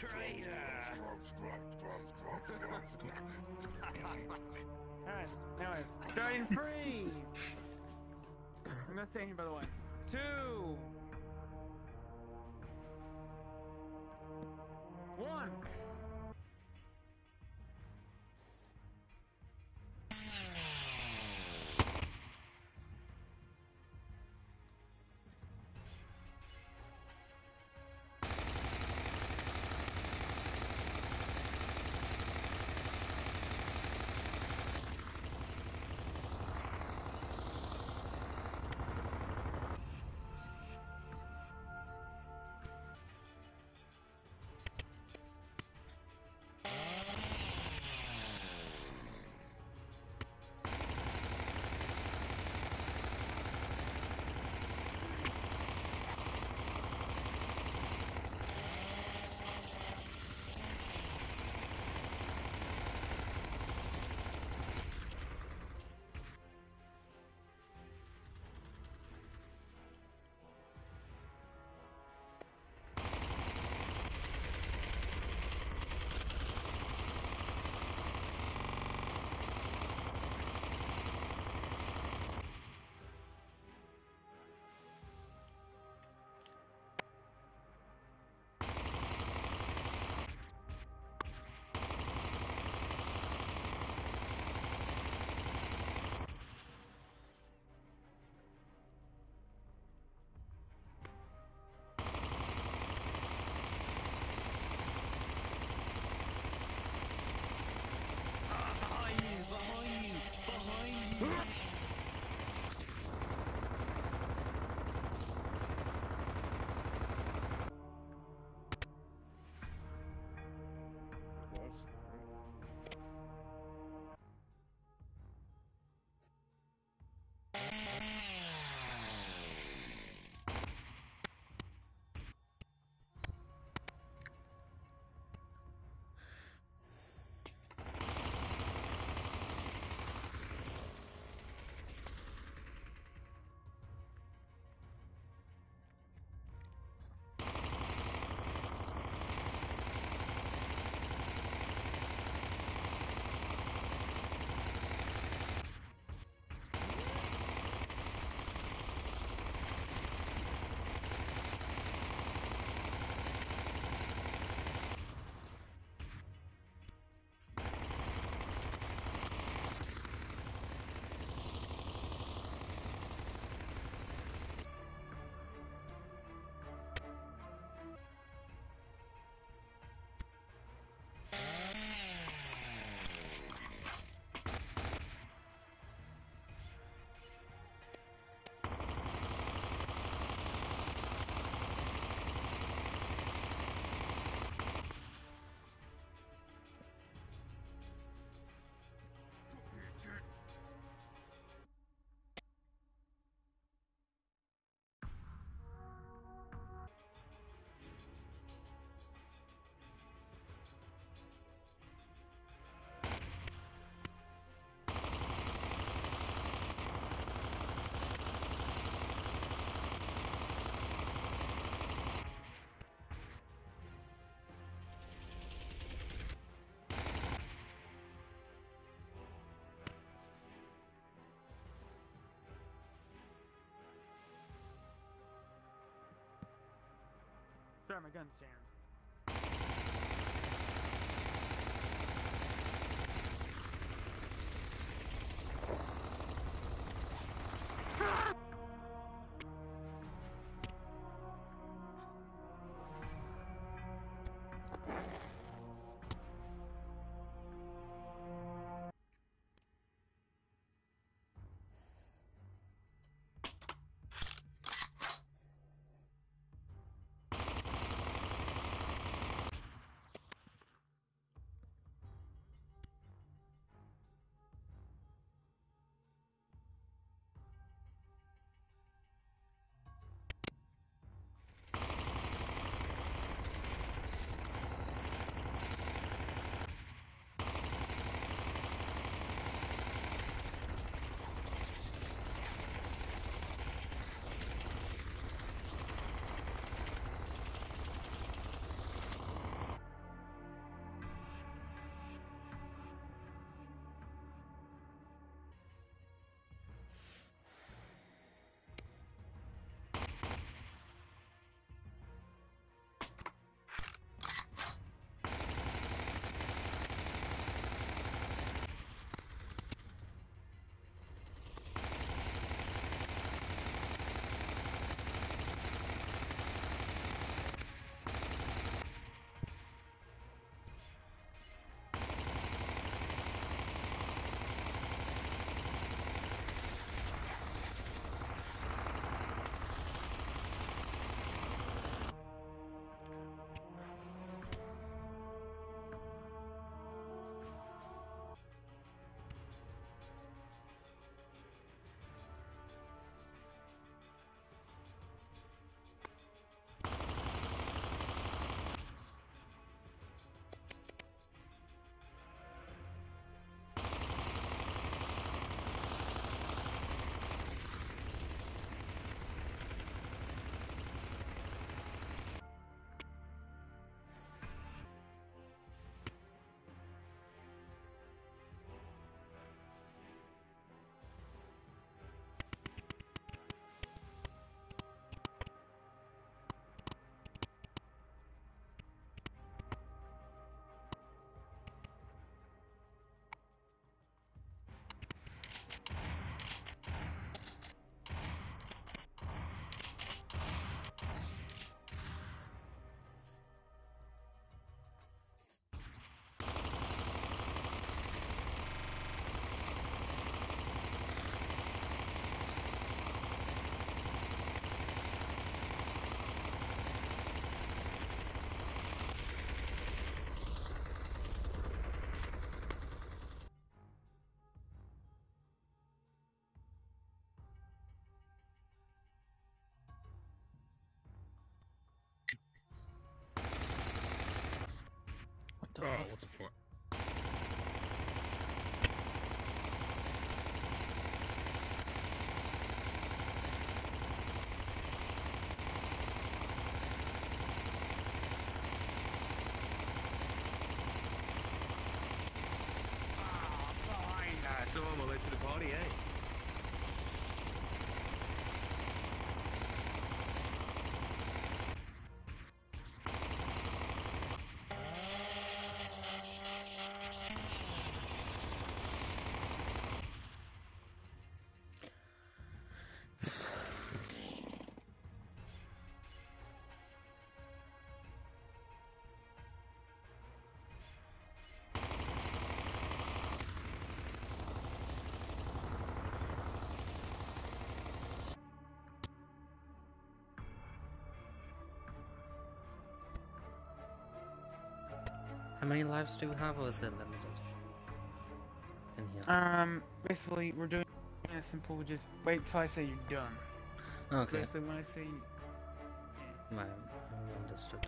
Alright, anyways, starting free! I'm gonna stay here, by the way. 2 1 Sorry, my gun stands. How many lives do we have, or is it limited? In here. Basically, we're doing it simple. Just wait till I say you're done. Okay. Basically, when I say... Right, understood.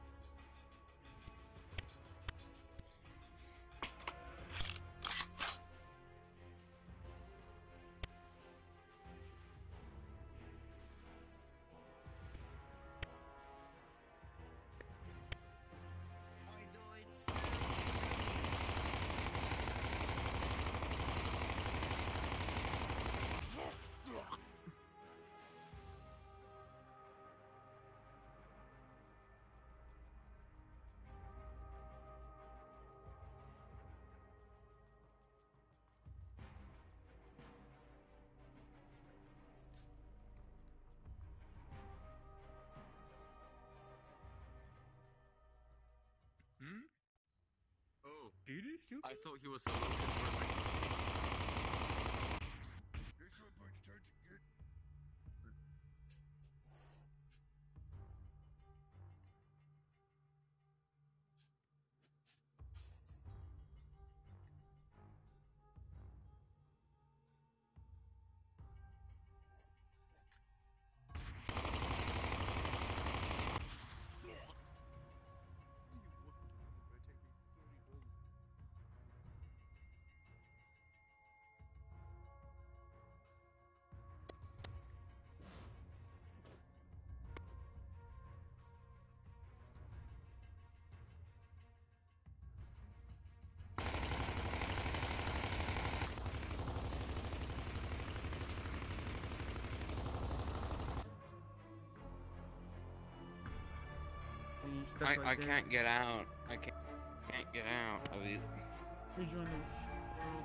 Oh, did he shoot? I thought he was a locust for a second. I can't get out. I can't get out of it. Rejoin the world.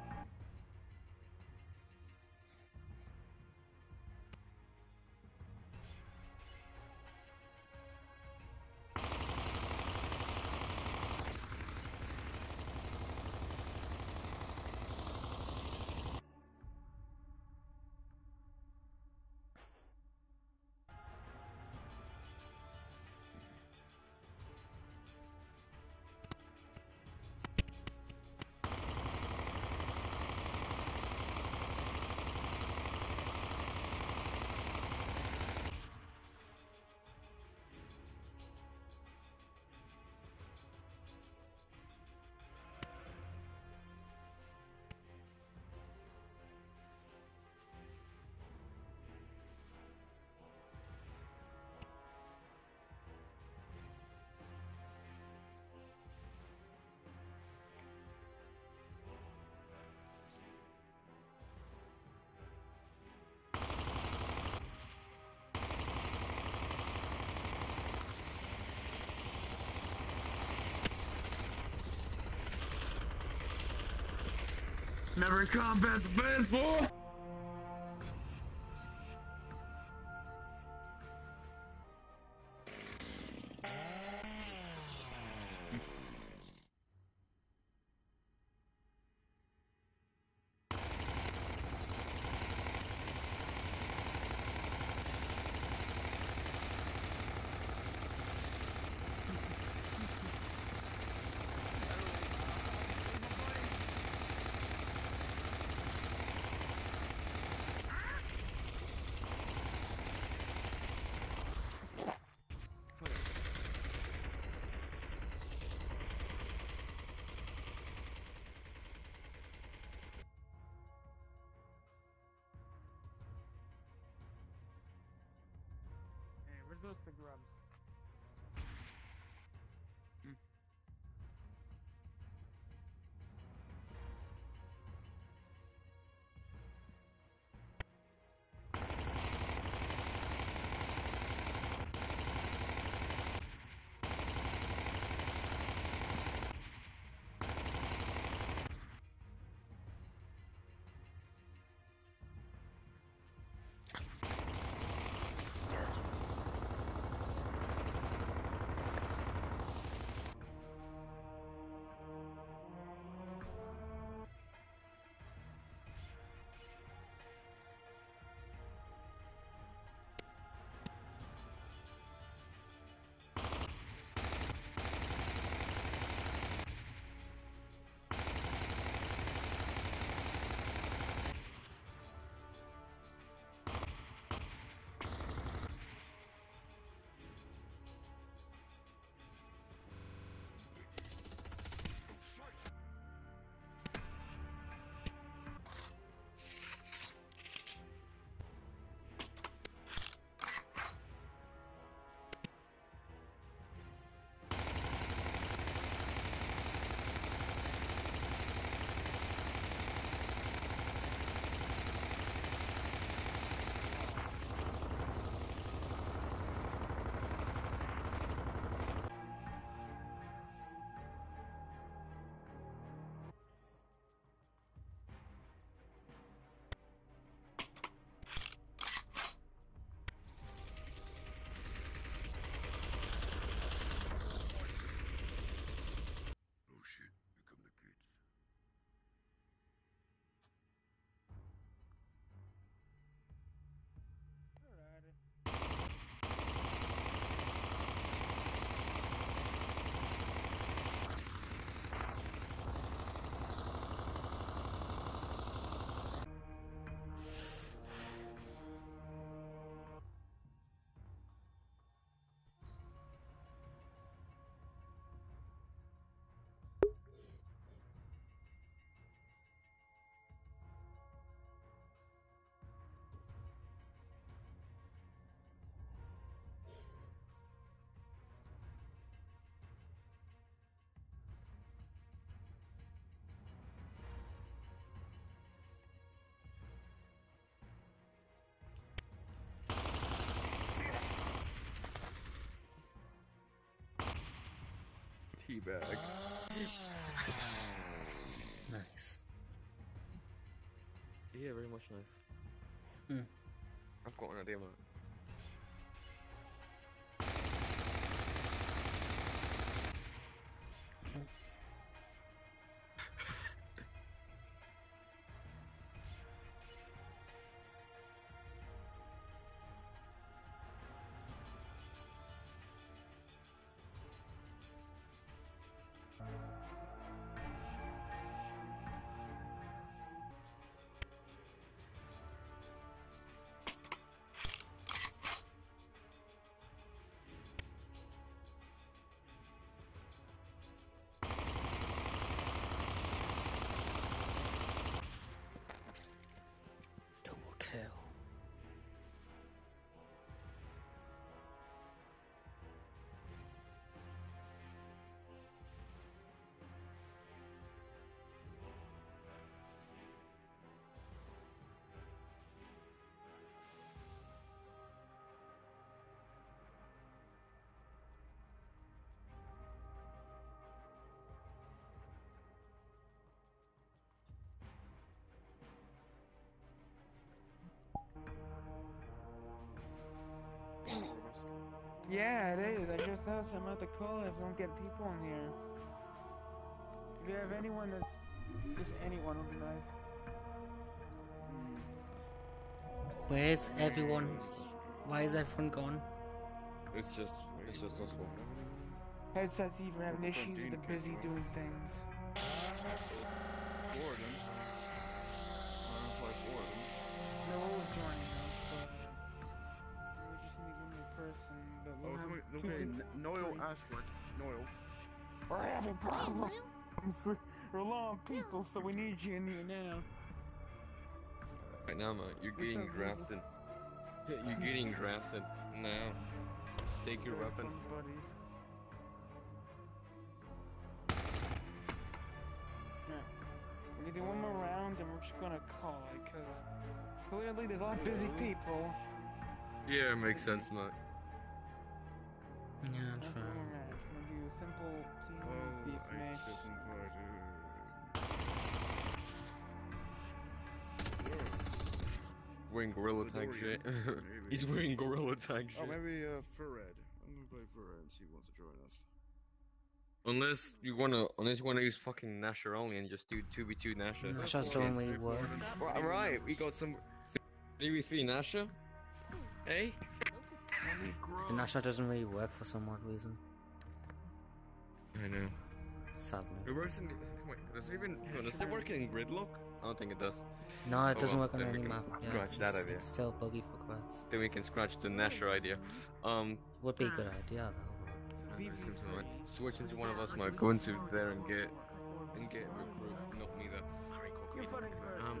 Never in combat, the best boy! Where's those the grubs? teabag. Nice. Yeah, very much nice. I've got an idea, man. Double kill. Yeah, it is. I just noticed I'm at the call if I don't get people in here. If you have anyone that's... Just anyone would be nice. Where's everyone? Why is everyone gone? It's just us four. Headsets even having issues, they're busy doing things. Four of them. I don't play four of them. No one was joining us, but... We just need one more person, but we'll have two people. Noel Ashford. Noel. We're having problems we're low on people, so we need you in here now. Right now, man, you're getting drafted. You're getting drafted now. Take your weapon. Buddies. Yeah. We can do one more round and we're just gonna call it, because clearly there's a lot of busy people. Yeah, it makes sense, man. Yeah, That's true. one more match. We're gonna do a simple team deathmatch. Wearing gorilla tag shit. He's wearing gorilla tag shit. Oh, maybe Furred. I'm gonna play Furred and see if he wants to join us. Unless you wanna use fucking Nasher only and just do 2v2 Nasher. Nasher's the only work. Right, we got some 3v3 Nasher. Hey? The Nasher doesn't really work for some odd reason. I know. Sadly. It works in. Wait, does it work in Gridlock? I don't think it does. No, it doesn't well, work on then we any can map. Yeah, scratch that idea. It's still buggy for creds. Then we can scratch the Nasher idea. Would be a good idea though. Switch into one of us might go into there and get recruit, not me though. Sorry, You're cocaine. funny first. We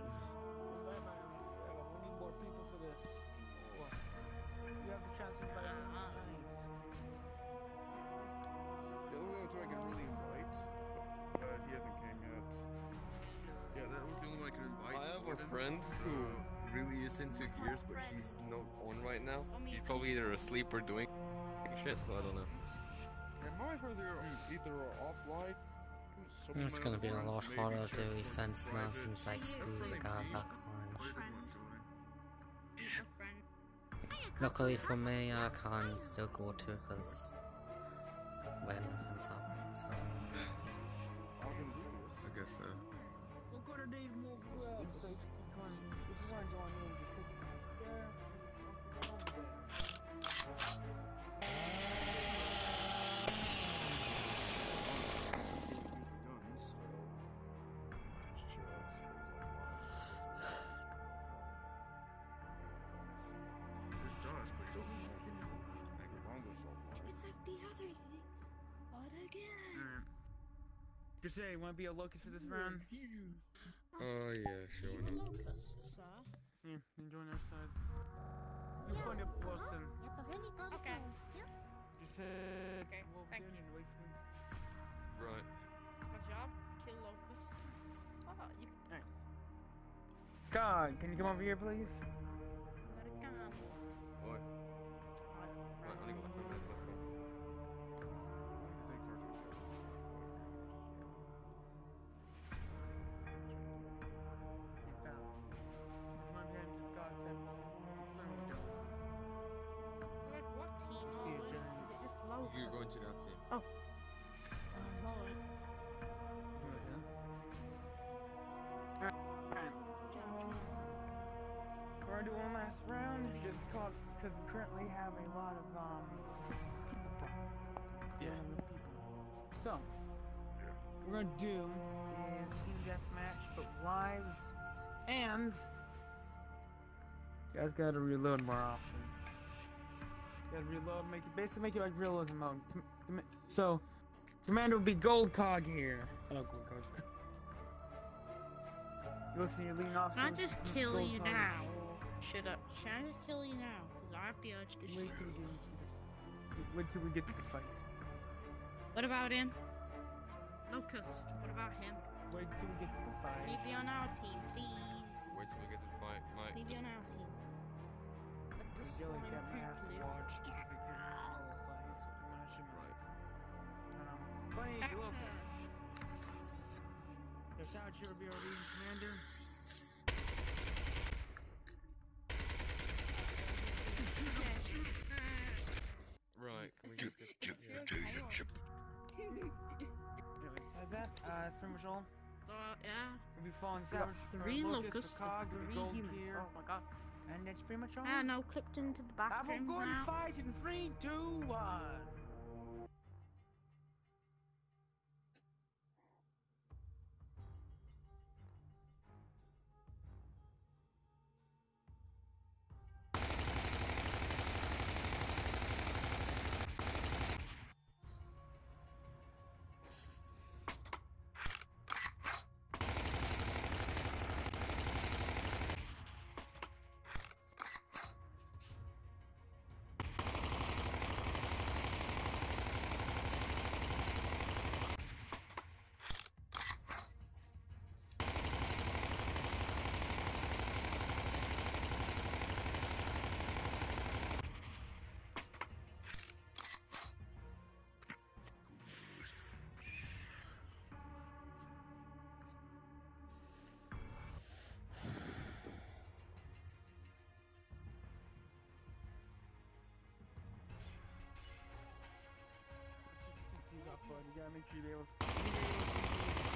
need more people for this. You have the chance to invite anyone. The other one I can really invite, but he hasn't came yet. Yeah, that was the only one I could invite. I have a friend who really is into Gears, but she's not on right now. She's probably either asleep or doing shit, so I don't know. Am I either offline? It's gonna be a lot harder to do events now since like schools are going back orange. Luckily for me, I can still go to it because when events happen, so... I guess so. We're gonna need more grub, so if you want to join in, just put it there. It's like the other thing, but again. Just say, want to be a locust for this round? Oh yeah, sure. No. Locusts, sir. Yeah, you join our side. You'll find a person. Okay. Just said, Okay, walk thank in you. and wait for me. Right. It's my job. Kill locusts. Oh, you can. God, can you come over here, please? Let it come. What? Right, only got like 5 minutes left. because we currently have a lot of people problems. Yeah. So, what we're gonna do is team deathmatch, but lives, and you guys gotta reload more often. You gotta reload, basically make it like realism mode. So, Commander would be Gold Cog here. Oh, Gold Cog. You listen, you're leaning off. Can I so just it's kill Gold you Cog. now? Should I? Should I just kill you now? Because I have the urge to shoot. Wait till we get to the fight. What about him? Locust. What about him? Wait till we get to the fight. Can he be on our team, please? Wait till we get to the fight, Mike. Can he be on our team? Let the Feel slime like that might have to poop watch live. because we can qualify, so we might should Right. Fight Ah. Locust. Your shout out your BRD commander. Right, can we just get Anyway, besides that, that's pretty much all. Yeah. We'll be following We got Savage 3 Locust, locusts the Cog, and the 3 Gold humans. Tier, Oh my god. and that's pretty much all. Ah, no, clicked into the Have a bathrooms good now. fight in 3, 2, 1. You gotta make sure you're able to